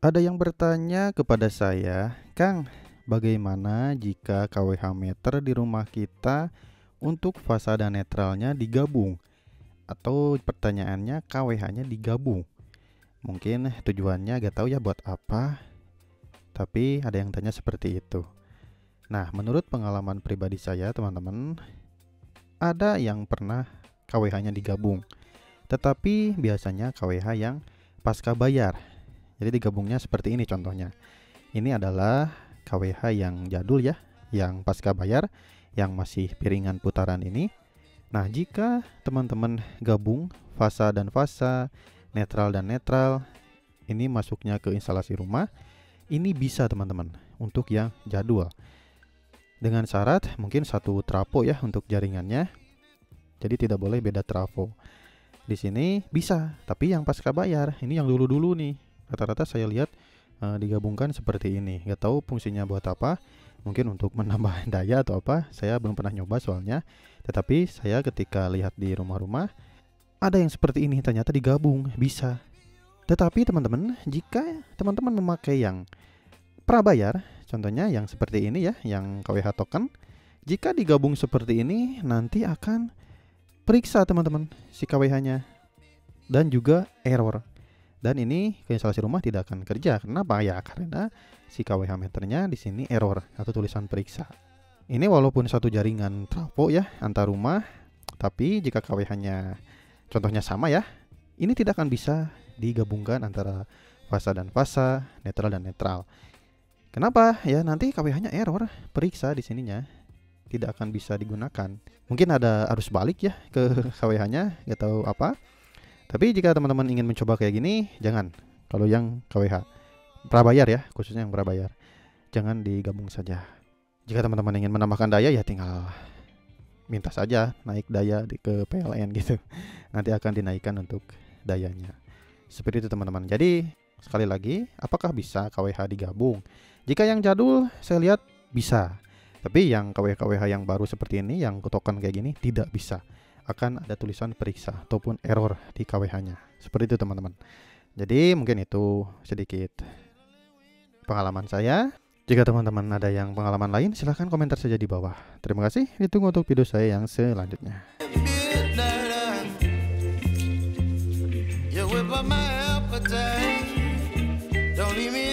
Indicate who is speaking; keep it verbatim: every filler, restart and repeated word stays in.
Speaker 1: Ada yang bertanya kepada saya, "Kang, bagaimana jika K W H meter di rumah kita untuk fasa dan netralnya digabung?" Atau pertanyaannya K W H-nya digabung. Mungkin tujuannya gak tahu ya buat apa, tapi ada yang tanya seperti itu. Nah, menurut pengalaman pribadi saya, teman-teman, ada yang pernah K W H-nya digabung, tetapi biasanya K W H yang pasca bayar. Jadi digabungnya seperti ini contohnya. Ini adalah K W H yang jadul ya, yang pasca bayar, yang masih piringan putaran ini. Nah, jika teman-teman gabung fasa dan fasa, netral dan netral, ini masuknya ke instalasi rumah, ini bisa teman-teman untuk yang jadul. Dengan syarat mungkin satu trafo ya untuk jaringannya. Jadi tidak boleh beda trafo. Di sini bisa, tapi yang pasca bayar, ini yang dulu-dulu nih. Rata-rata saya lihat uh, digabungkan seperti ini. Gak tahu fungsinya buat apa. Mungkin untuk menambah daya atau apa. Saya belum pernah nyoba soalnya. Tetapi saya ketika lihat di rumah-rumah ada yang seperti ini, ternyata digabung, bisa. Tetapi teman-teman, jika teman-teman memakai yang prabayar, contohnya yang seperti ini ya, yang K W H token, jika digabung seperti ini nanti akan periksa teman-teman si K W H-nya dan juga error. Dan ini ke instalasi rumah tidak akan kerja. Kenapa? Ya karena si K W H meternya di sini error atau tulisan periksa. Ini walaupun satu jaringan trafo ya antar rumah, tapi jika K W H-nya contohnya sama ya, ini tidak akan bisa digabungkan antara fasa dan fasa, netral dan netral. Kenapa? Ya nanti K W H-nya error, periksa di sininya tidak akan bisa digunakan. Mungkin ada arus balik ya ke K W H-nya, gak tahu apa. Tapi jika teman-teman ingin mencoba kayak gini, jangan. Kalau yang K W H prabayar ya, khususnya yang prabayar, jangan digabung saja. Jika teman-teman ingin menambahkan daya ya tinggal minta saja naik daya di ke P L N gitu. Nanti akan dinaikkan untuk dayanya. Seperti itu teman-teman. Jadi sekali lagi, apakah bisa K W H digabung? Jika yang jadul saya lihat bisa. Tapi yang K W H-K W H yang baru seperti ini, yang token kayak gini tidak bisa. Akan ada tulisan periksa ataupun error di K W H-nya. Seperti itu teman-teman. Jadi mungkin itu sedikit pengalaman saya. Jika teman-teman ada yang pengalaman lain, silahkan komentar saja di bawah. Terima kasih. Ditunggu untuk video saya yang selanjutnya. You whip up my appetite. Don't leave me